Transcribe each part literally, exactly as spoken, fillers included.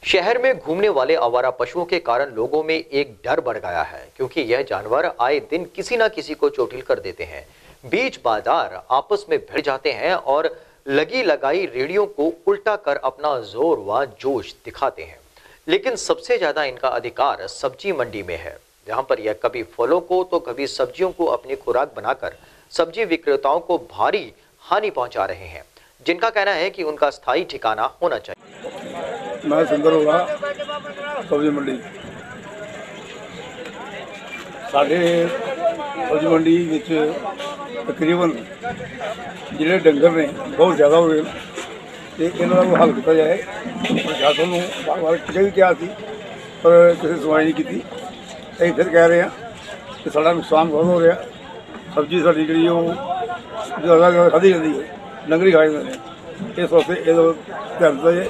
शहर में घूमने वाले आवारा पशुओं के कारण लोगों में एक डर बढ़ गया है, क्योंकि यह जानवर आए दिन किसी न किसी को चोटिल कर देते हैं। बीच बाजार आपस में भिड़ जाते हैं और लगी लगाई रेडियो को उल्टा कर अपना जोर व जोश दिखाते हैं। लेकिन सबसे ज्यादा इनका अधिकार सब्जी मंडी में है, जहां पर यह कभी फलों को तो कभी सब्जियों को अपनी खुराक बनाकर सब्जी विक्रेताओं को भारी हानि पहुंचा रहे हैं, जिनका कहना है कि उनका स्थायी ठिकाना होना चाहिए। मैं सुंदर होगा सब्जी मंडी साढ़े सब्जी मंडी विच तकरीबन जिहड़े डंगर ने बहुत ज़्यादा हो गए तो इन्हों का हल किया जाए। प्रशासन को बार बार किसी भी कहा सी पर किसी सुनवाई नहीं की। असीं फिर कह रहे हैं कि साड़ा नुकसान बहुत हो रहा, सब्जी साड़ी जी ज़्यादा खाधी जाती है, डंगर ही खा जाते हैं। इस वास्ते ये ध्यान दिता जाए,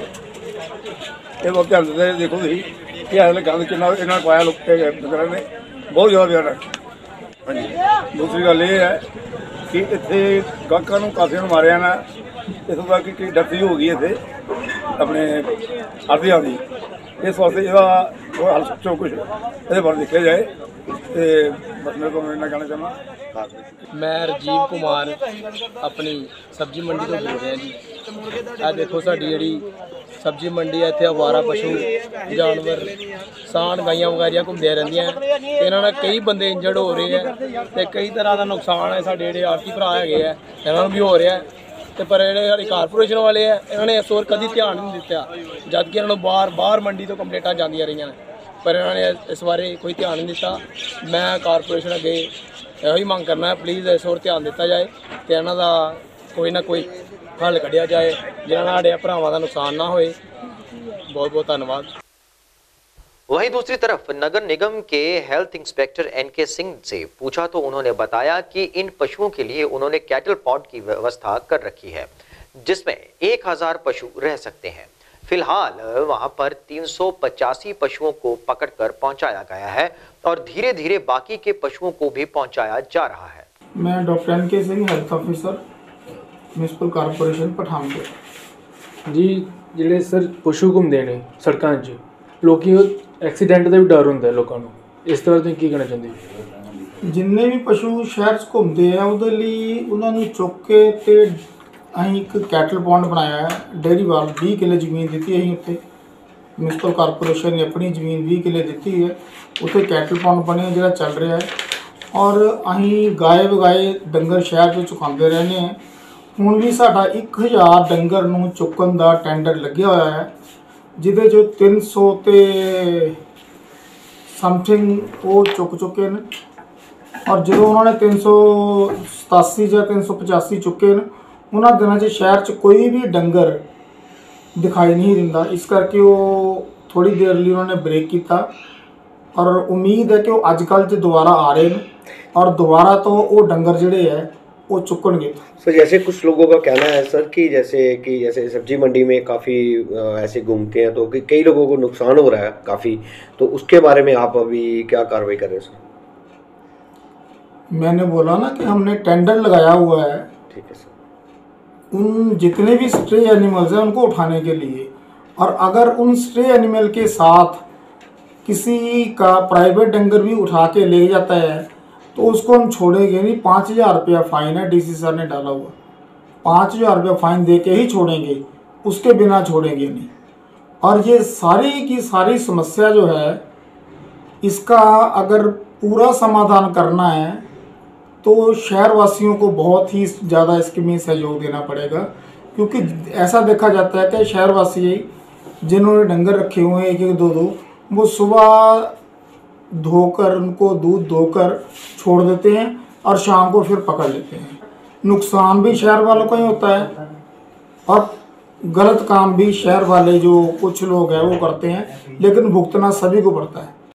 ये ध्यान दिता जाए। देखो तुम कि अगले गंद कि इन्होंने पाया लोग डंगर ने बहुत ज़्यादा प्यार है। हाँ जी, दूसरी गल ये है कि इतने गाहकों को काफी मारिया ना, इतों तक कि डेथ हो गई इतने अपने आदिया की। इस वास्ते इसका हल सोचो कुछ ये बारे देखा जाए। तो बस मेरे को इन्ना कहना चाहना। मैं राजीव कुमार अपनी सब्जी मंडी तो बोल रहा जी। आ देखो साड़ी जी सब्जी मंडी है, इतने आवारा पशु जानवर सान गाइयां वगैरह घूमदियां रहिंदियां। इन्होंने कई बंदे इंजर्ड हो रहे हैं तो कई तरह का नुकसान है। साढ़े जो आरती भरा है इन्होंने भी हो रहा है, तो पर जो कारपोरेशन वाले है इन्होंने इस ओर कभी ध्यान नहीं दिता, जबकि इन्होंने बाहर बाहर मंडी तो कंप्लेंटा जांदियां रही हैं, पर इन्होंने इस बारे कोई ध्यान नहीं दिता। मैं कारपोरेशन अगे यही मंग करना है, प्लीज़ इस ओर ध्यान दिता जाए तो इन्हों का कोई ना कोई हल कढ़िया जाए जिन्होंने साढ़े भरावां का नुकसान ना होए। बहुत बहुत धन्यवाद। वहीं दूसरी तरफ नगर निगम के health inspector N K Singh से पूछा तो उन्होंने बताया कि इन पशुओं के लिए उन्होंने कैटल पॉड की व्यवस्था कर रखी है, जिसमें एक हजार पशु रह सकते हैं। फिलहाल वहां पर तीन सौ पचासी पशुओं को पकड़कर पहुंचाया गया है और धीरे धीरे बाकी के पशुओं को भी पहुंचाया जा रहा है। मैं doctor N K Singh, health officer, municipal corporation Pathankot ji. ਜਿਹੜੇ सर पशु घूमते हैं सड़कों लोग एक्सीडेंट का भी डर होंगे लोगों को, इस तरह तुम की कहना चाहते? जिन्ने भी पशु शहर घूमते हैं उहदे लई उन्होंने चुक के ते असीं एक कैटल पॉन्ड बनाया है। डेयरी वाल बीस किले जमीन दी असीं उत्थे, म्यूनसिपल कारपोरेशन ने अपनी जमीन बीस किले दी है, उत्थे कैटल पॉन्ड बने जिहड़ा चल रहा है। और असीं गाए बगाए डंगर शहर में चुकाते रहने हैं। हुण भी साडा एक हज़ार डंगर नूं चुकन का टेंडर लग्या होया है, जिहदे चों तीन सौ ते समथिंग वो चुक चुके हैं। और जो उन्होंने तीन सौ सतासी या तीन सौ पचासी चुके हैं, उन्होंने दिनों च शहर च कोई भी डंगर दिखाई नहीं दिंदा। इस करके वो थोड़ी देर लिए उन्होंने ब्रेक किया और उम्मीद है कि वो अजकल च दोबारा आ रहे हैं और दोबारा तो वो डंगर जिहड़े है वो चुकणगे। सर जैसे कुछ लोगों का कहना है सर कि जैसे कि जैसे सब्जी मंडी में काफ़ी ऐसे घूमते हैं तो कि कई लोगों को नुकसान हो रहा है काफ़ी, तो उसके बारे में आप अभी क्या कार्रवाई कर रहे हैं सर? मैंने बोला ना कि हमने टेंडर लगाया हुआ है, ठीक है सर, उन जितने भी स्ट्रे एनिमल्स हैं उनको उठाने के लिए। और अगर उन स्ट्रे एनिमल के साथ किसी का प्राइवेट डंगर भी उठा के ले जाता है तो उसको हम छोड़ेंगे नहीं। पाँच हज़ार रुपया फ़ाइन है, डीसी सर ने डाला हुआ। पाँच हज़ार रुपया फ़ाइन दे के ही छोड़ेंगे, उसके बिना छोड़ेंगे नहीं। और ये सारी की सारी समस्या जो है, इसका अगर पूरा समाधान करना है तो शहर वासियों को बहुत ही ज़्यादा इसके में सहयोग देना पड़ेगा, क्योंकि ऐसा देखा जाता है कि शहरवासी जिन्होंने डंगर रखे हुए हैं एक एक दो दो, वो सुबह धोकर उनको दूध धोकर छोड़ देते हैं और शाम को फिर पकड़ लेते हैं। नुकसान भी शहर वालों का ही होता है और गलत काम भी शहर वाले जो कुछ लोग हैं वो करते हैं, लेकिन भुगतना सभी को पड़ता है।